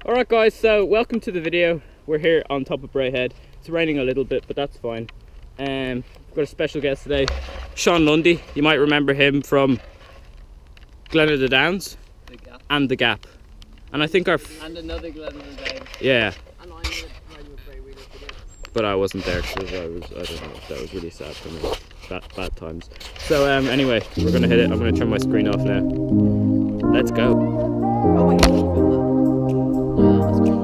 Alright guys, so welcome to the video. We're here on top of Bray Head. It's raining a little bit, but that's fine. We've got a special guest today, Sean Lundy. You might remember him from Glen of the Downs and The Gap. And I think our... And another Glen of the Downs. Yeah. And I know you Bray we looked at it. But I wasn't there because I don't know, that was really sad for me. Bad times. So anyway, we're gonna hit it. I'm gonna turn my screen off now. Let's go. Oh wait, can you film that? Yeah, that's good.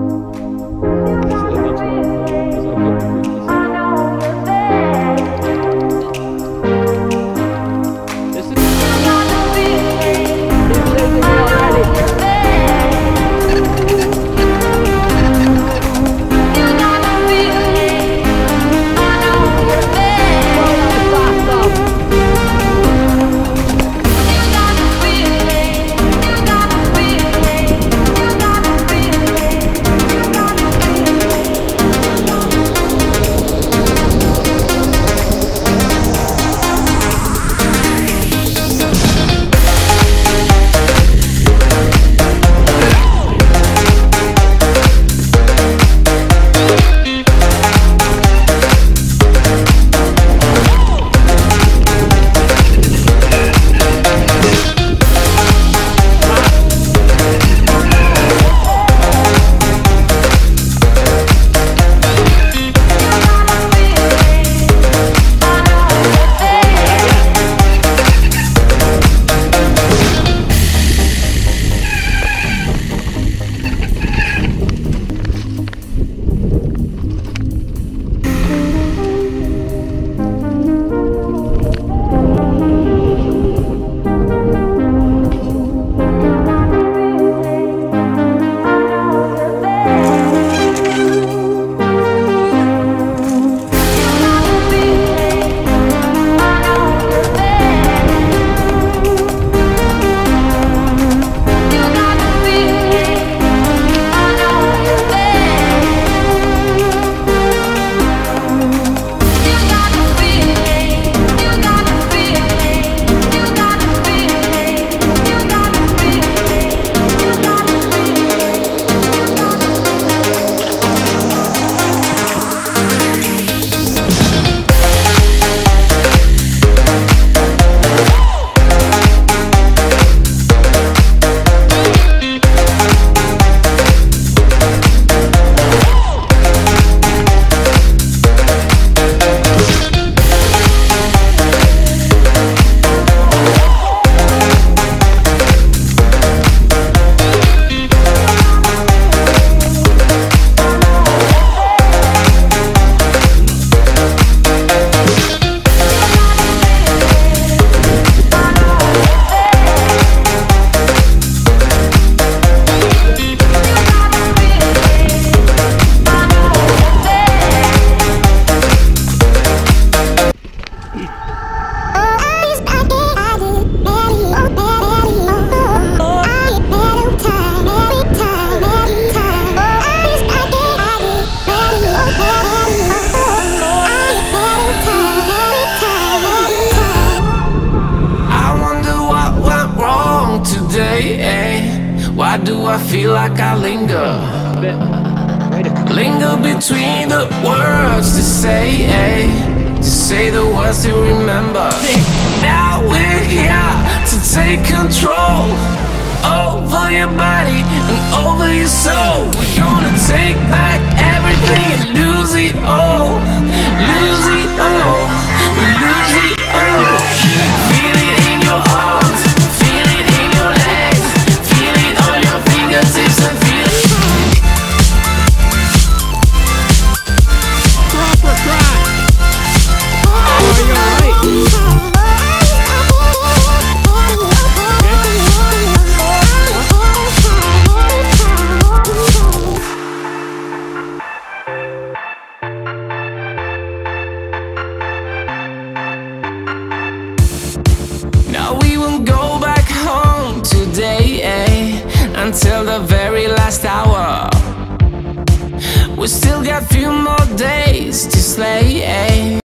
Why do I feel like I linger? Linger between the words to say the words to remember. Now we're here to take control over your body and over your soul. We're gonna take back everything and lose it all. Lose it all. Lose it all. Feel it in your arms. Feel it in your legs. Feel it on your fingertips and feel it. Proper cry. Are you alright? Until the very last hour, we still got few more days to slay.